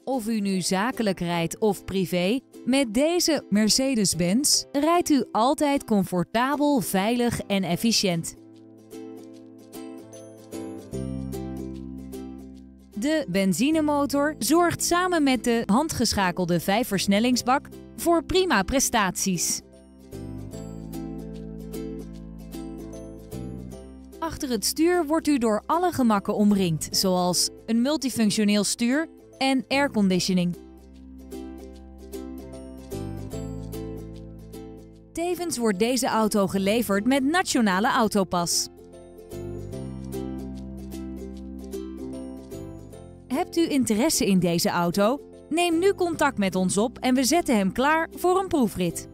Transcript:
Of u nu zakelijk rijdt of privé, met deze Mercedes-Benz rijdt u altijd comfortabel, veilig en efficiënt. De benzinemotor zorgt samen met de handgeschakelde 5-versnellingsbak voor prima prestaties. Achter het stuur wordt u door alle gemakken omringd, zoals een multifunctioneel stuur en airconditioning. Tevens wordt deze auto geleverd met Nationale Autopas. Hebt u interesse in deze auto? Neem nu contact met ons op en we zetten hem klaar voor een proefrit.